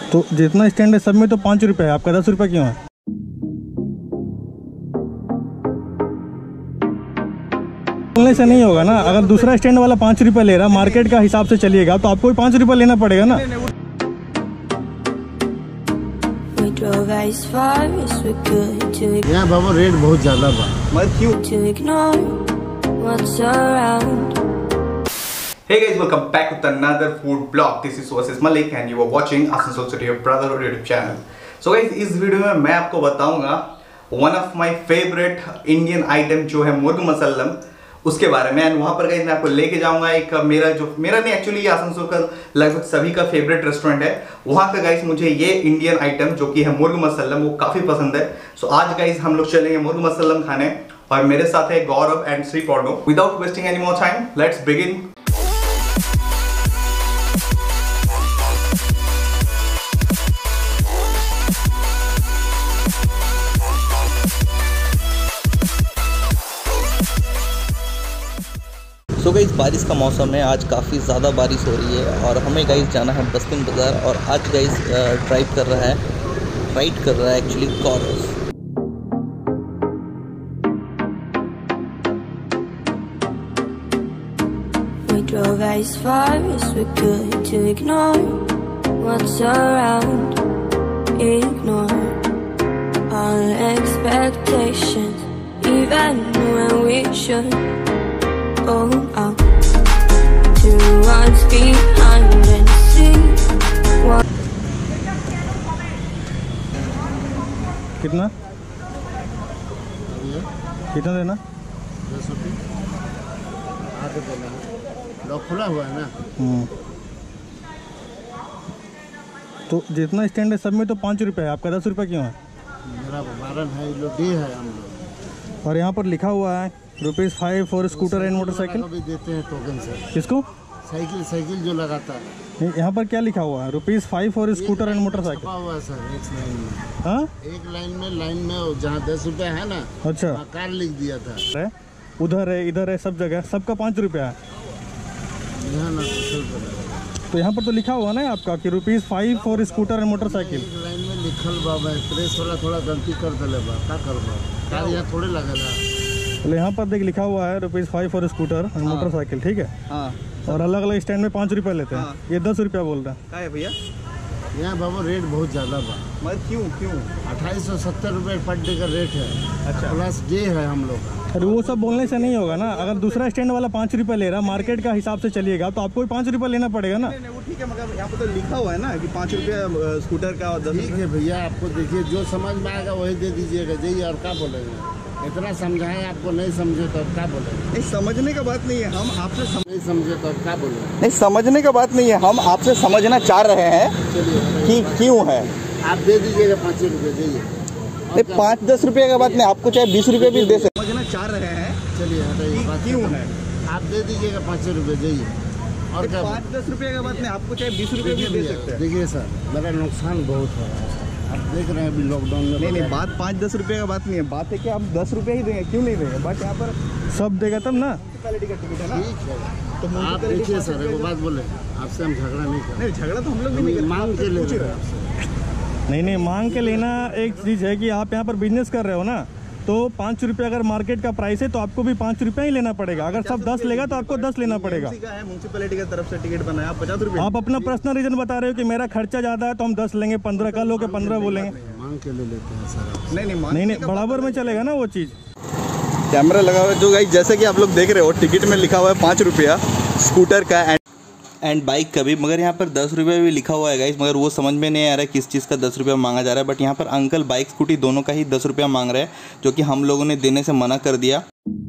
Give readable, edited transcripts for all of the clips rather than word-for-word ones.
तो जितना स्टैंड है सब में तो 5 रुपये है, आपका 10 रुपये क्यों है? बोलने से नहीं होगा ना। अगर दूसरा स्टैंड वाला 5 रुपये ले रहा, मार्केट का हिसाब से चलिएगा तो आपको भी 5 रुपये लेना पड़ेगा ना। यहाँ बाबा रेट बहुत ज्यादा बा, मत क्यों? Hey guys, welcome back with another food blog. This is Oasis Malik and you are watching Asansol City of Brotherhood YouTube channel. So guys, इस वीडियो में मैं आपको बताऊंगा one of my favorite Indian item जो है मुर्ग मसल्लम, उसके बारे में। एंड वहाँ पर गाइस मैं आपको लेके जाऊंगा एक मेरा नहीं, एक्चुअली आसनसोल का लगभग सभी का फेवरेट रेस्टोरेंट है। वहाँ का गाइस मुझे ये इंडियन आइटम जो कि है मुर्ग मसल्लम वो काफी पसंद है। सो आज गाइस हम लोग चलेंगे मुर्ग मसल्लम खाने और मेरे साथ है गौरव एंड श्री पॉर्नो। Without wasting any more time, let's begin. So guys बारिश का मौसम है, आज काफ़ी ज़्यादा बारिश हो रही है और हमें गाइस जाना है बस्तिन बाज़ार। और आज गाइस राइड कर रहा है actually Gaurav. Drove as far as we could to ignore what's around, ignore all expectations, even when we should go out to what's behind and see what. कितना देना? 10 रुपये आगे देना। लॉक खुला हुआ है ना। तो जितना स्टैंड है सब में तो 5 रुपये है, आपका 10 रुपये क्यों है? मेरा बारन है, डे है हम लोग। और यहाँ पर लिखा हुआ है ₹5 फॉर स्कूटर एंड मोटरसाइकिल भी देते हैं टोकन से। किसको? साइकिल जो लगाता है। नहीं, यहाँ पर क्या लिखा हुआ है? ₹5 फॉर स्कूटर एंड मोटरसाइकिल हुआ है सर, एक लाइन में। हाँ, एक लाइन में जहाँ 10 रुपये है ना, अच्छा कार लिख दिया था। उधर है, इधर है, सब जगह सबका 5 रुपया है। तो यहाँ पर तो लिखा हुआ ना आपका कि ₹5 for scooter and motorcycle. Line में लिखल बाबा, प्रेस वाला थोड़ा गलती कर दिले बा, क्या करबा? कार यहाँ थोड़े लगेगा। तो यहाँ पर देख लिखा हुआ है ₹5 फॉर स्कूटर एंड मोटरसाइकिल, ठीक है। हाँ। और अलग अलग स्टैंड में 5 रुपये लेते हैं। हाँ। ये 10 रुपया बोल रहा है। क्या है भैया? यहाँ बाबा रेट बहुत ज़्यादा बा। मत क्यों? 2870 रुपये पर डे का रेट है। अच्छा, प्लस डे है हम लोग का। अरे वो सब बोलने से नहीं होगा ना। अगर दूसरा स्टैंड वाला 5 रुपये ले रहा, मार्केट का हिसाब से चलिएगा तो आपको भी 5 रुपये लेना पड़ेगा ना। नहीं, वो ठीक है, मगर यहाँ पर तो लिखा हुआ है ना कि 5 रुपये स्कूटर का और 10 ठीक है भैया, आपको देखिए जो समझ में आएगा वही दे दीजिएगा। जाइए, और क्या बोलेंगे? इतना समझाएं, आपको नहीं समझे तो क्या बोलेंगे? नहीं, समझने का बात नहीं है, हम आपसे नहीं समझे तो क्या बोलेंगे? नहीं, समझने का बात नहीं है, हम आपसे समझना चाह रहे हैं कि क्यों है। आप दे दीजिएगा 5 रुपये, जाइए। नहीं, 5-10 रुपये का बात नहीं, आपको चाहे 20 रुपये भी दे सकते। समझना चाह रहे हैं, चलिए हटाइए। क्यों है? आप दे दीजिएगा 5 रुपये, जाइए। और क्या? 5-10 रुपये का बात नहीं, आपको चाहे 20 रुपये भी दे सकते हैं। देखिए सर, मेरा नुकसान बहुत हो रहा है, आप देख रहे हैं अभी लॉकडाउन में। नहीं, बात 5-10 रुपये का बात नहीं है, बात है कि आप 10 रुपये ही देंगे, क्यों नहीं देंगे? बट यहाँ पर सब देगा तब ना। क्वालिटी का टिकट है ना। ठीक है, तो आप देखिए सर, एक बात बोले, आपसे हम झगड़ा नहीं कर। नहीं, झगड़ा तो हम लोग भी नहीं करते, मांग के ले रहे हैं आपसे। नहीं, मांग के लेना एक चीज़ है कि आप यहाँ पर बिजनेस कर रहे हो ना, तो 5 रुपये अगर मार्केट का प्राइस है तो आपको भी 5 रुपये ही लेना पड़ेगा। अगर सब 10 लेगा तो आपको 10 लेना पड़ेगा। म्यूनसिपैलिटी की तरफ से टिकट बनाया, आप 50 रुपये। आप अपना पर्सनल रीजन बता रहे हो कि मेरा खर्चा ज़्यादा है तो हम 10 लेंगे, 15 का लोगे 15 बोलेंगे। मांग के ले लेते हैं सर। नहीं, बराबर में चलेगा ना वो चीज़। कैमरा लगा हुआ है जो गाइस, जैसे कि आप लोग देख रहे हो, टिकट में लिखा हुआ है 5 रुपया स्कूटर का एंड बाइक का भी, मगर यहाँ पर 10 रुपये भी लिखा हुआ है गाइस। मगर वो समझ में नहीं आ रहा है किस चीज़ का 10 रुपया मांगा जा रहा है। बट यहाँ पर अंकल बाइक स्कूटी दोनों का ही 10 रुपया मांग रहे हैं, जो कि हम लोगों ने देने से मना कर दिया।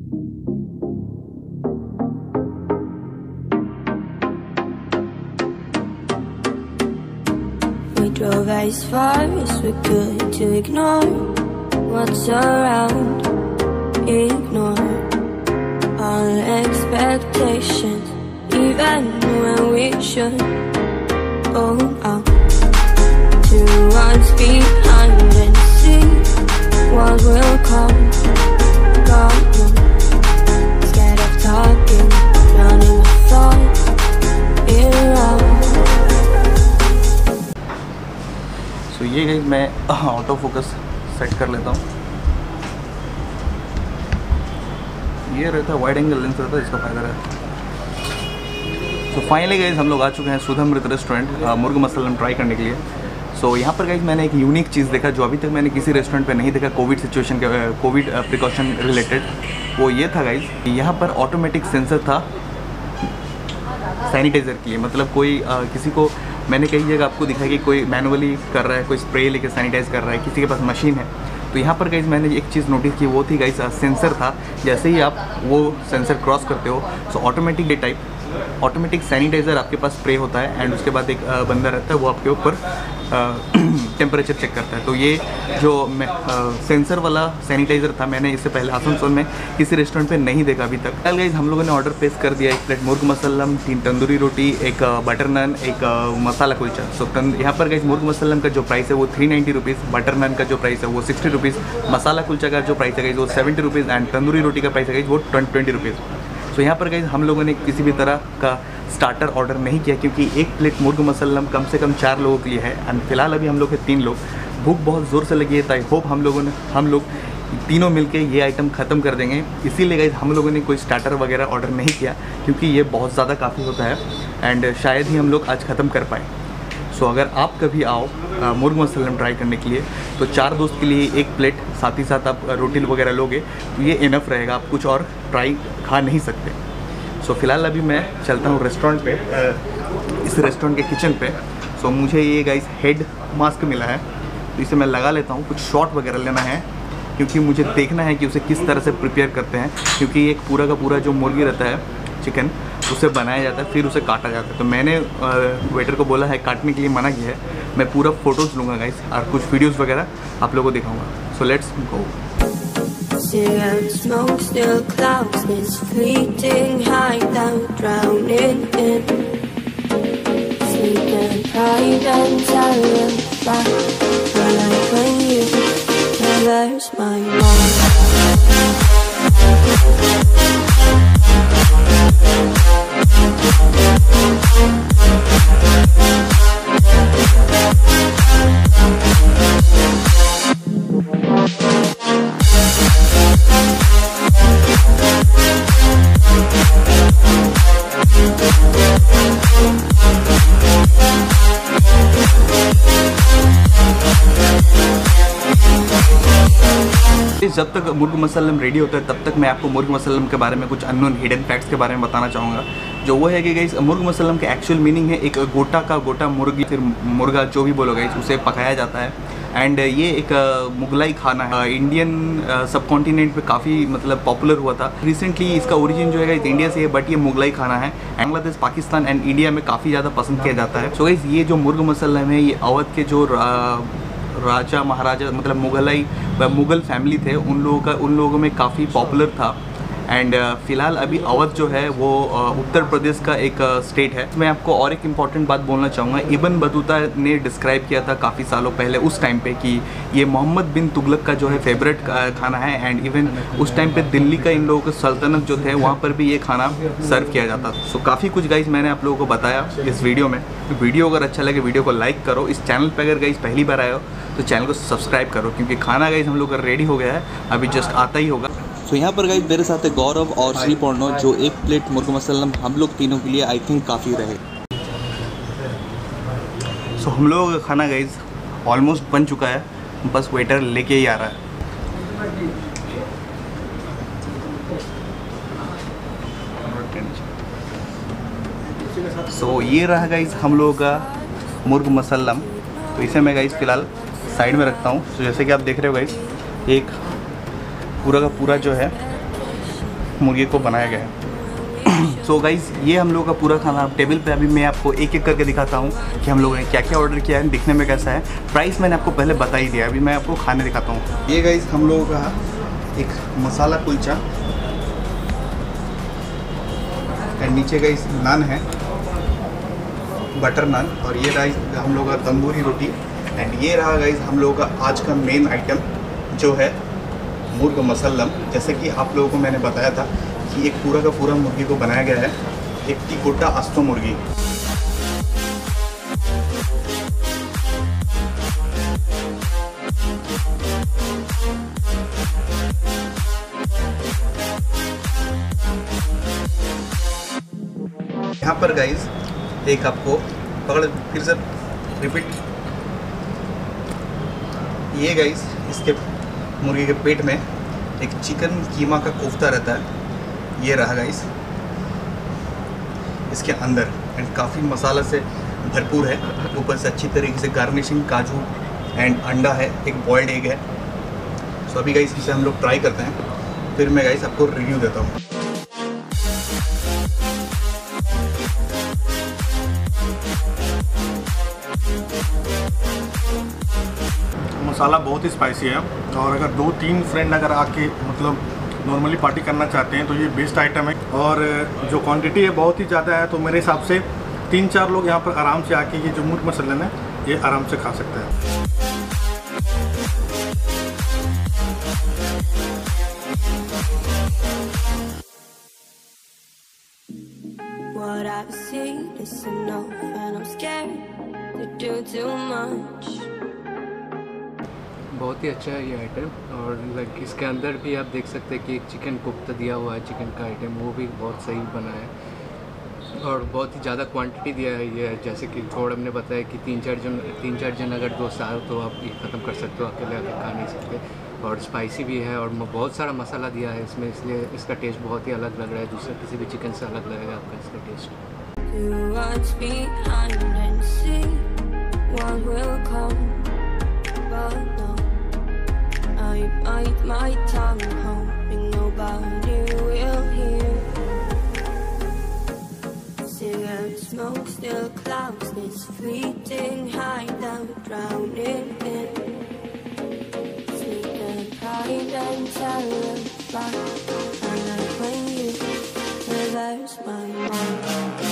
Drove as far as we could to ignore what's around, ignore all expectations, even when we should go out to what's behind and see what will come. God knows, scared of talking, drowning my thoughts in love. सो ये guys मैं auto focus set कर लेता हूँ। ये रहता है wide angle lens रहता है, इसका फ़ायदा रहता है। सो फाइनली गाइस हम लोग आ चुके हैं सुधामृत रेस्टोरेंट मुर्ग मसलम ट्राई करने के लिए। सो यहाँ पर गाइस मैंने एक यूनिक चीज़ देखा जो अभी तक मैंने किसी रेस्टोरेंट पे नहीं देखा कोविड सिचुएशन के कोविड प्रिकॉशन रिलेटेड। वो ये था गाइस, यहाँ पर ऑटोमेटिक सेंसर था सैनिटाइज़र के लिए। मतलब कोई किसी को मैंने कई जगह आपको दिखा कि कोई मैनुअली कर रहा है, कोई स्प्रे लेके सैनिटाइज कर रहा है, किसी के पास मशीन है। तो यहाँ पर गाइस मैंने एक चीज़ नोटिस की, वो थी गाइस सेंसर था। जैसे ही आप वो सेंसर क्रॉस करते हो so automatic type automatic sanitiser आपके पास स्प्रे होता है एंड उसके बाद एक बंदा रहता है वो आपके ऊपर टेम्परेचर चेक करता है। तो ये जो सेंसर वाला सैनिटाइज़र था मैंने इससे पहले आसनसोल में किसी रेस्टोरेंट पे नहीं देखा अभी तक। कल गाइस हम लोगों ने ऑर्डर प्लेस कर दिया, 1 प्लेट मुर्ग मसलम, 3 तंदूरी रोटी, एक बटर नान, एक मसाला कुलचा। सो यहाँ पर गाइस मुर्ग मसलम का जो प्राइस है वो 390 रुपीज़, बटर नान का जो प्राइस है वो 60 रुपीज़, मसाला कुलचा का जो प्राइस है गाइस वो 70 रुपीज़ एंड तंदूरी रोटी का प्राइस है गाइस वो 20 रुपीज़। सो यहाँ पर गाइस हम लोगों ने किसी भी तरह का स्टार्टर ऑर्डर नहीं किया क्योंकि 1 प्लेट मुर्ग मसल्लम कम से कम 4 लोगों के लिए है एंड फिलहाल अभी हम लोग हैं 3 लोग। भूख बहुत ज़ोर से लगी है, तो आई होप हम लोग तीनों मिलके ये आइटम ख़त्म कर देंगे। इसीलिए गाइस हम लोगों ने कोई स्टार्टर वगैरह ऑर्डर नहीं किया क्योंकि ये बहुत ज़्यादा काफ़ी होता है एंड शायद ही हम लोग आज ख़त्म कर पाएँ। सो अगर आप कभी आओ मुर्ग मसल्लम ट्राई करने के लिए तो 4 दोस्त के लिए 1 प्लेट, साथ ही साथ आप रोटी वगैरह लोगे तो ये इनफ रहेगा, आप कुछ और ट्राई खा नहीं सकते। सो फिलहाल अभी मैं चलता हूँ रेस्टोरेंट पे, इस रेस्टोरेंट के किचन पे। सो मुझे ये गाइस हेड मास्क मिला है तो इसे मैं लगा लेता हूँ। कुछ शॉट वगैरह लेना है क्योंकि मुझे देखना है कि उसे किस तरह से प्रिपेयर करते हैं, क्योंकि एक पूरा का पूरा जो मुर्गी रहता है चिकन उसे बनाया जाता है फिर उसे काटा जाता है। तो मैंने वेटर को बोला है काटने के लिए मना किया है। मैं पूरा फ़ोटोज़ लूँगा गाइस और कुछ वीडियोज़ वगैरह आप लोगों को दिखाऊँगा। So let's go. Cigarette smoke, still clouds, this fleeting hideout, drowning in sleep and pride and terror. Back, I like when you traverse my mind. जब तक मुर्ग मसल्लम रेडी होता है तब तक मैं आपको मुर्ग मसल्लम के बारे में कुछ अननोन हिडन फैक्ट्स के बारे में बताना चाहूँगा। जो वो है कि गाइस मुर्ग मसल्लम के एक्चुअल मीनिंग है एक गोटा मुर्गी, फिर मुर्गा जो भी बोलो गाइस उसे पकाया जाता है एंड ये एक मुगलाई खाना है। इंडियन सब कॉन्टिनेंट पे काफ़ी मतलब पॉपुलर हुआ था। रिसेंटली इसका ओरिजिन जो है गाइस इंडिया से है बट ये मुगलाई खाना है। बांग्लादेश, पाकिस्तान एंड इंडिया में काफ़ी ज़्यादा पसंद किया जाता है। सो गाइस ये जो मुर्ग मसल्लम है ये अवध के जो राजा महाराजा मतलब मुगल फैमिली थे उन लोगों में काफ़ी पॉपुलर था एंड फ़िलहाल अभी अवध जो है वो उत्तर प्रदेश का एक स्टेट है। मैं आपको और एक इम्पॉर्टेंट बात बोलना चाहूँगा। इब्न बतूता ने डिस्क्राइब किया था काफ़ी सालों पहले उस टाइम पे कि ये मोहम्मद बिन तुगलक का जो है फेवरेट खाना है एंड इवन उस टाइम पे दिल्ली का इन लोगों का सल्तनत जो थे वहाँ पर भी ये खाना सर्व किया जाता था। सो काफ़ी कुछ गाइस मैंने आप लोगों को बताया इस वीडियो में। वीडियो अगर अच्छा लगे वीडियो को लाइक करो। इस चैनल पर अगर गाइस पहली बार आए हो तो चैनल को सब्सक्राइब करो क्योंकि खाना गाइस हम लोग का रेडी हो गया है, अभी जस्ट आता ही होगा। तो यहाँ पर गाइस मेरे साथ है गौरव और श्री पौर्णो, जो 1 प्लेट मुर्ग मसल्लम हम लोग तीनों के लिए आई थिंक काफ़ी रहे। सो हम लोगों का खाना गाइस ऑलमोस्ट बन चुका है, बस वेटर लेके ही आ रहा है। सो ये रहा गाइस हम लोगों का मुर्ग मसल्लम। तो इसे मैं गाइस फ़िलहाल साइड में रखता हूँ। तो जैसे कि आप देख रहे हो गाइस एक पूरा का पूरा जो है मुर्गे को बनाया गया है। सो गाइस ये हम लोग का पूरा खाना टेबल पे अभी मैं आपको एक एक करके दिखाता हूँ कि हम लोगों ने क्या क्या ऑर्डर किया है, दिखने में कैसा है। प्राइस मैंने आपको पहले बता ही दिया, अभी मैं आपको खाने दिखाता हूँ। ये गाइस हम लोगों का एक मसाला कुलचा एंड नीचे गाइस नान है, बटर नान, और ये रहा हम लोग का तंदूरी रोटी एंड ये रहा गाइस हम लोगों का आज का मेन आइटम जो है मुर्ग मसल्लम। जैसे कि आप लोगों को मैंने बताया था कि एक पूरा का पूरा मुर्गी को बनाया गया है, एक गोटा अस्तो मुर्गी। पर गाइस एक आपको पकड़ फिर से रिपीट, ये गाइस इसके मुर्गी के पेट में एक चिकन कीमा का कोफ्ता रहता है, ये रहा गाइस इसके अंदर, एंड काफ़ी मसाला से भरपूर है। ऊपर से अच्छी तरीके से गार्निशिंग काजू एंड अंडा है, एक बॉइल्ड एग है। सो अभी गाइस इसे हम लोग ट्राई करते हैं, फिर मैं गाइस आपको रिव्यू देता हूँ। मसाला बहुत ही स्पाइसी है, और अगर 2-3 फ्रेंड अगर आके मतलब नॉर्मली पार्टी करना चाहते हैं तो ये बेस्ट आइटम है। और जो क्वांटिटी है बहुत ही ज़्यादा है, तो मेरे हिसाब से 3-4 लोग यहाँ पर आराम से आके ये जो मुर्ग मसलन है ये आराम से खा सकते हैं। What I've seen is enough, and I'm scared to do too much. बहुत ही अच्छा है ये आइटम, और लाइक इसके अंदर भी आप देख सकते हैं कि एक चिकन कोफ्ता दिया हुआ है, चिकन का आइटम, वो भी बहुत सही बना है और बहुत ही ज़्यादा क्वांटिटी दिया है ये। जैसे कि थोड़ा हमने बताया कि 3-4 जन अगर दोस्त आए तो आप ये ख़त्म कर सकते हो, अकेले आके खा नहीं सकते। और स्पाइसी भी है और बहुत सारा मसाला दिया है इसमें, इसलिए इसका टेस्ट बहुत ही अलग लग रहा है, दूसरे किसी भी चिकन से अलग लगेगा आपका इसका taste. To what's behind and see what will come, but no, I bite my tongue, hoping nobody will hear. Cigarette smoke still clouds this fleeting hideout, drowning in sleep and pride and terror. But I like when you reverse my mind.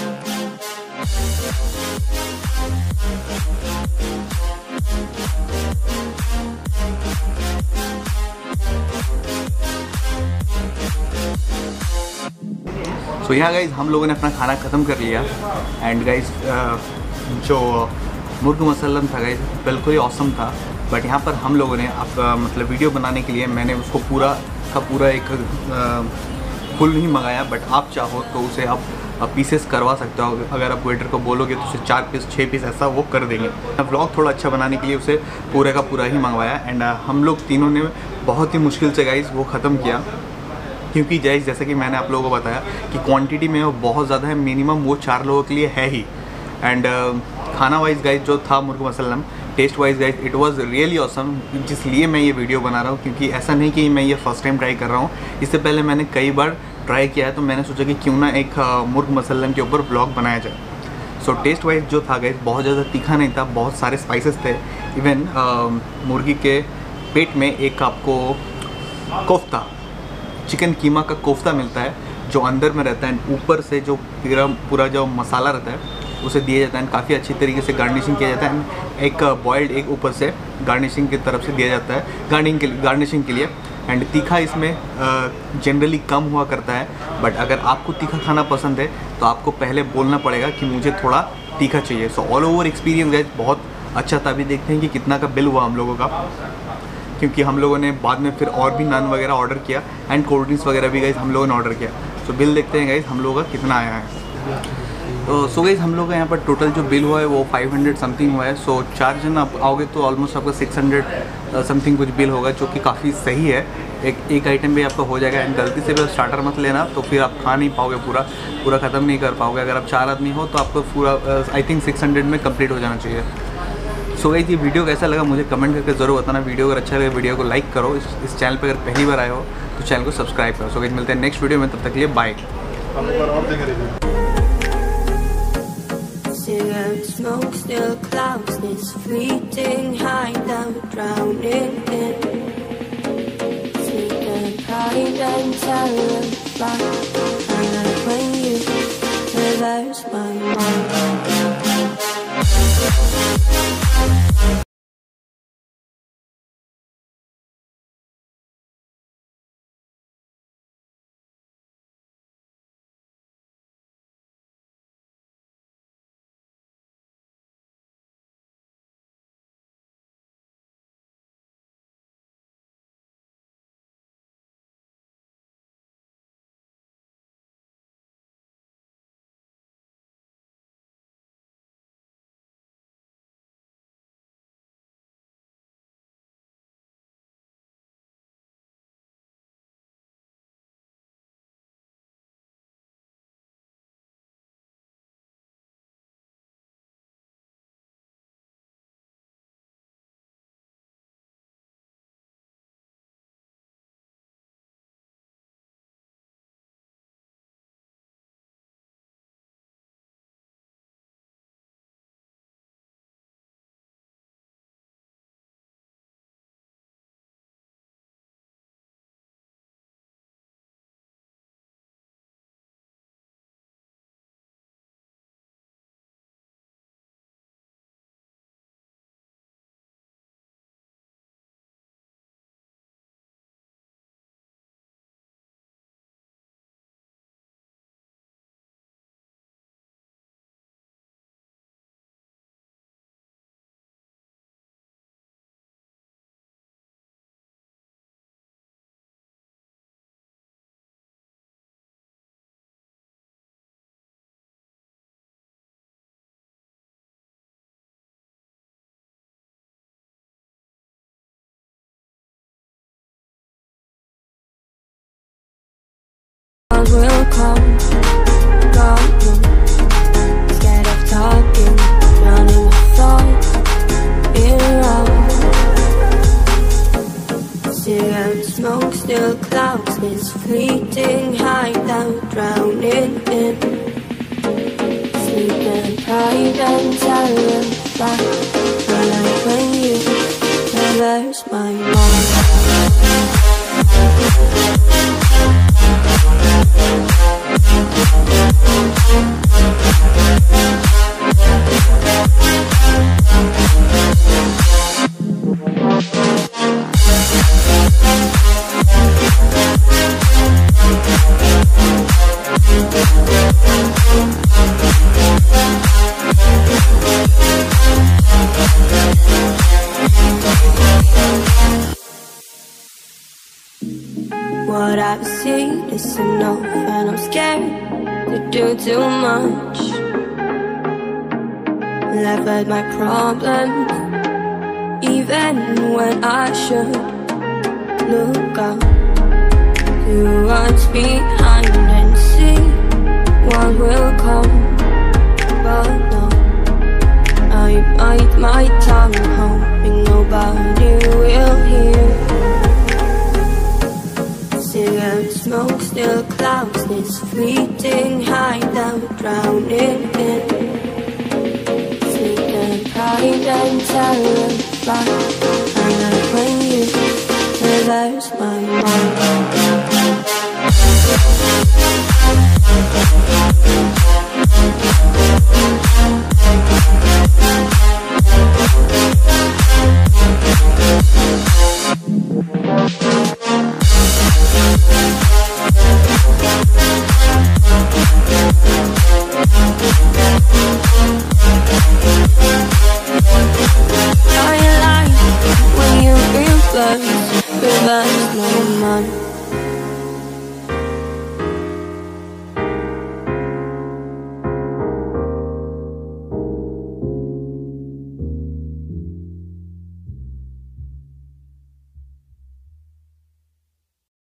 So यहाँ guys हम लोगों ने अपना खाना ख़त्म कर लिया, and guys जो मुर्ग मसल्लम था गाइज बिल्कुल ही ऑसम था। बट यहाँ पर हम लोगों ने आपका मतलब वीडियो बनाने के लिए मैंने उसको पूरा का पूरा एक फुल नहीं मंगाया, बट आप चाहो तो उसे आप पीसेस करवा सकते हो। अगर आप वेटर को बोलोगे तो उसे 4 पीस 6 पीस ऐसा वो कर देंगे। व्लॉग थोड़ा अच्छा बनाने के लिए उसे पूरे का पूरा ही मंगवाया, एंड हम लोग तीनों ने बहुत ही मुश्किल से गाइज वो ख़त्म किया, क्योंकि जैसे कि मैंने आप लोगों को बताया कि क्वांटिटी में वो बहुत ज़्यादा है, मिनिमम वो 4 लोगों के लिए है ही। एंड खाना वाइज गाइज जो था murgh musallam, taste wise guys it was really awesome, जिसलिए मैं ये वीडियो बना रहा हूँ। क्योंकि ऐसा नहीं कि मैं ये फर्स्ट टाइम ट्राई कर रहा हूँ, इससे पहले मैंने कई बार ट्राई किया है, तो मैंने सोचा कि क्यों ना एक मुर्ग मसल्लम के ऊपर ब्लॉग बनाया जाए। सो टेस्ट वाइज जो था गाइज बहुत ज़्यादा तीखा नहीं था, बहुत सारे स्पाइसेस थे। इवन मुर्गी के पेट में एक आपको कोफ्ता, चिकन कीमा का कोफ्ता मिलता है जो अंदर में रहता है, ऊपर से जो पूरा जो मसाला रहता है उसे दिया जाता है, काफ़ी अच्छी तरीके से गार्निशिंग किया जाता है। एक बॉइल्ड एग ऊपर से गार्निशिंग की तरफ से दिया जाता है गार्निशिंग के लिए। एंड तीखा इसमें जनरली कम हुआ करता है, बट अगर आपको तीखा खाना पसंद है तो आपको पहले बोलना पड़ेगा कि मुझे थोड़ा तीखा चाहिए। So all over experience guys बहुत अच्छा था। अभी देखते हैं कि कितना का बिल हुआ हम लोगों का, क्योंकि हम लोगों ने बाद में फिर और भी नान वगैरह ऑर्डर किया एंड कोल्ड ड्रिंक्स वगैरह भी गाइस हम लोगों ने ऑर्डर किया। सो बिल देखते हैं गाइस हम लोगों का कितना आया है। तो सो गाइस हम लोग का यहाँ पर टोटल जो बिल हुआ है वो 500 समथिंग हुआ है। सो 4 जन आप आओगे तो ऑलमोस्ट आपका 600 समथिंग कुछ बिल होगा, जो कि काफ़ी सही है। एक आइटम भी आपका हो जाएगा, एंड गलती से भी स्टार्टर मत लेना, तो फिर आप खा नहीं पाओगे, पूरा ख़त्म नहीं कर पाओगे। अगर आप 4 आदमी हो तो आपको पूरा आई थिंक 600 में कंप्लीट हो जाना चाहिए। सो गाइस ये वीडियो कैसा लगा मुझे कमेंट करके ज़रूर बताना। वीडियो अगर अच्छा लगे वीडियो को लाइक करो, इस चैनल पर अगर पहली बार आए हो तो चैनल को सब्सक्राइब करो। सो गाइस मिलते हैं नेक्स्ट वीडियो में, तब तक के लिए bye. Cigarette smoke still clouds this fleeting hideout, drowning in sleep and pride and terror. But I like when you reverse my mind. will come, but no. Scared of talking, drowning my thoughts in love. Cigarette smoke still clouds this fleeting hideout, drowning in sleep and pride and terror. But I like when you traverse my mind. What I've seen is enough, and I'm scared to do too much. Laugh at my problems, even when I should look up to what's behind and see what will come. But no, I bite my tongue, hoping nobody will hear. Cigarette smoke still clouds this fleeting hideout, drowning in sleep and pride and terror. But I like when you traverse my mind. I like when you reverse my mind.